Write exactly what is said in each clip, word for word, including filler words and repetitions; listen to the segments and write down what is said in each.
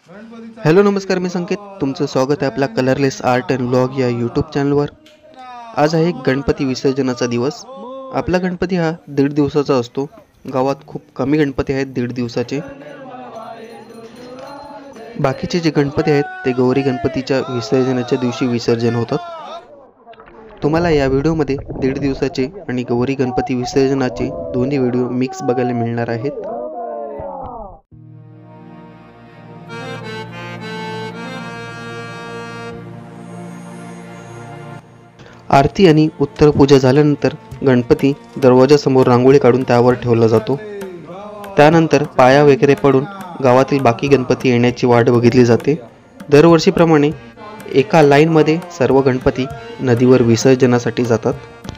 Hello नमस्कार, मी संकेत. तुमचं स्वागत आहे आपला कलरलेस आर्ट अँड ब्लॉग या यूट्यूब चॅनलवर. आज आहे गणपती विसर्जनाचा दिवस. आपला गणपती हा दीड दिवसाचा असतो. गावात खूप कमी गणपती आहेत दीड दिवसाचे. बाकीचे जे गणपती आहेत ते गौरी गणपतीच्या विसर्जनाच्या दिवशी विसर्जन होतात. तुम्हाला या व्हिडिओमध्ये दीड दिवसाचे आणि गौरी गणपती विसर्जनाचे दोन्ही व्हिडिओ मिक्स बघायला मिळणार आहेत. आरती आणि उत्तर पूजा झाल्यानंतर गणपती दरवाजासमोर रांगोळी काढून त्यावर ठेवला जातो. त्यानंतर पाया वगैरे पडून गावातील बाकी गणपती येण्याची वाट बघितली जाते. दरवर्षीप्रमाणे एका लाईनमध्ये सर्व गणपती नदीवर विसर्जनासाठी जातात.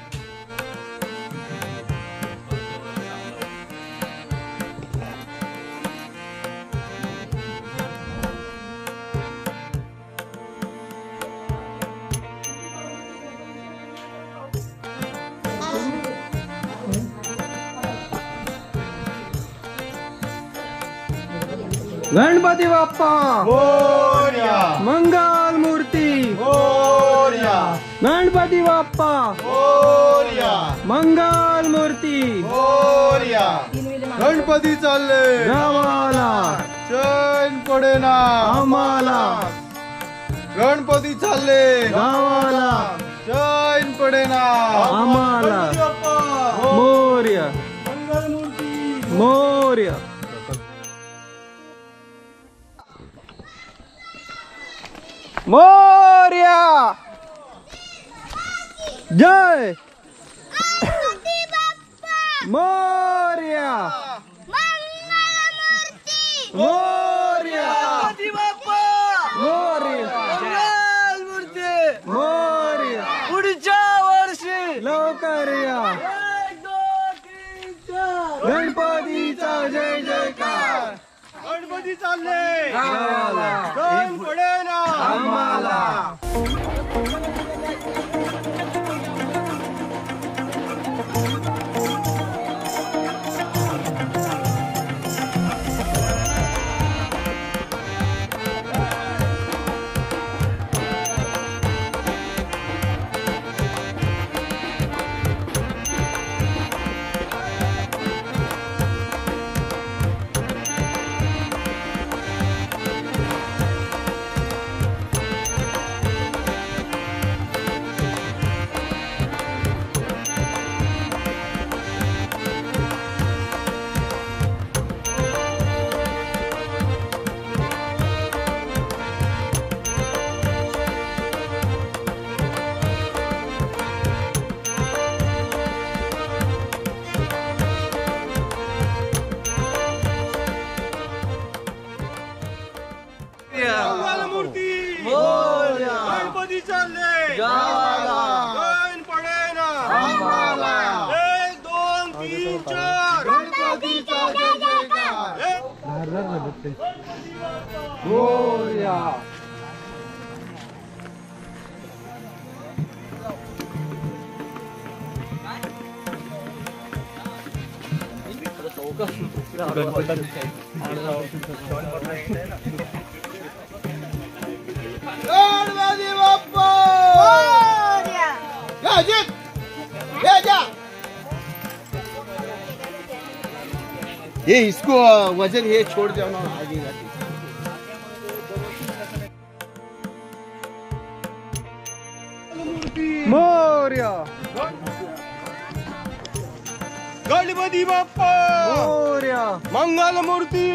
गणपती बाप्पा मोरया, मंगल मूर्ती मोरया, गणपती बाप्पा मोरया, मंगल मूर्ती मोरया. गणपती चालले गावाला चैन पडेना आम्हाला, गणपती चालले गावाला चैन पडेना आम्हाला. गणपती बाप्पा मोरया मंगलमूर्ती मोरया. मोरया जय मोरया मोरया मोरया मोरया. पुढच्या वर्षी लवकर या गणपतीचा जय जयकार. गणपती चालले गावाला चैन पडेना आम्हाला. मंगलमूर्ती मोरया. गणपती चालले गावाला चैन पडेना आम्हाला. एक दोन तीन चार गणपतीचा जय जयकार. एक मोरया गणपती बाप्पा या जीत या जा. ये इसको वजन ये छोड़ जाओ ना आगे जाके. मोरया गणपती बाप्पा मोरया मंगल मूर्ती.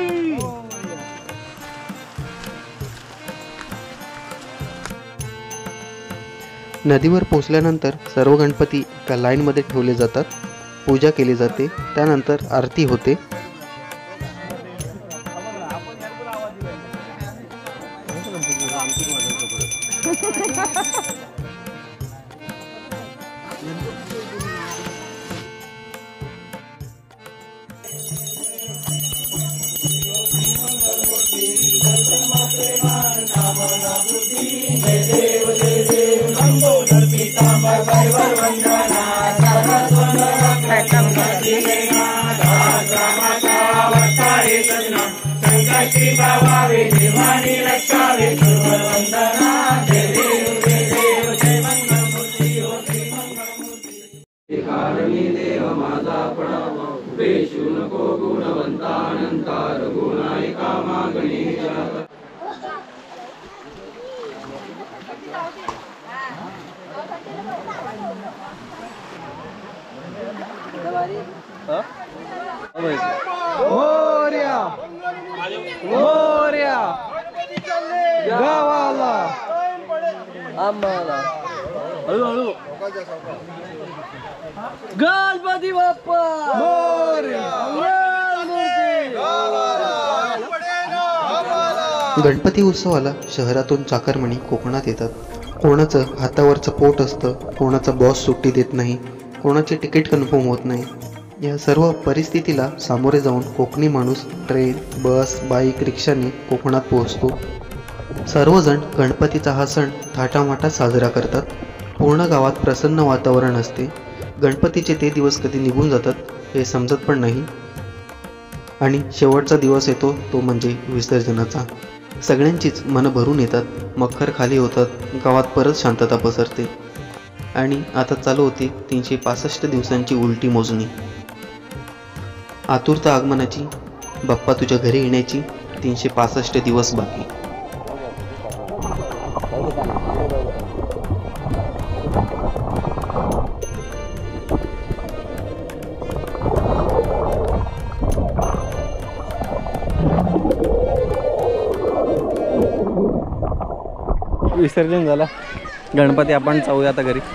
नदीवर पोहोचल्यानंतर सर्व गणपती एका लाईनमध्ये ठेवले जातात. पूजा केली जाते. त्यानंतर आरती होते. संकट मोरया मोरया गावाला आम्हाला हळूहळू गणपती बाप्पा मोरया गणपती उत्सवाला शहरातून चाकरमणी कोकणात येतात. कोणाचं हातावरचं पोट असतं, कोणाचा बॉस सुट्टी देत नाही, कोणाची तिकीट कन्फर्म होत नाही. या सर्व परिस्थितीला सामोरे जाऊन कोकणी माणूस ट्रेन, बस, बाईक, रिक्षाने कोकणात पोहोचतो. सर्वजण गणपतीचा हा सण थाटामाटात साजरा करतात. पूर्ण गावात प्रसन्न वातावरण असते. गणपतीचे ते दिवस कधी निघून जातात हे समजत पण नाही. आणि शेवटचा दिवस येतो तो म्हणजे विसर्जनाचा. सगळ्यांचीच मनं भरून येतात, मखर खाली होतात, गावात परत शांतता पसरते. आणि आता चालू होती तीनशे पासष्ट दिवसांची उलटी मोजणी. आतुरता आगमनाची, बाप्पा तुझ्या घरी येण्याची तीनशे पासष्ट दिवस बाकी. विसर्जन झाला. गणपती आपण जाऊया आता घरी.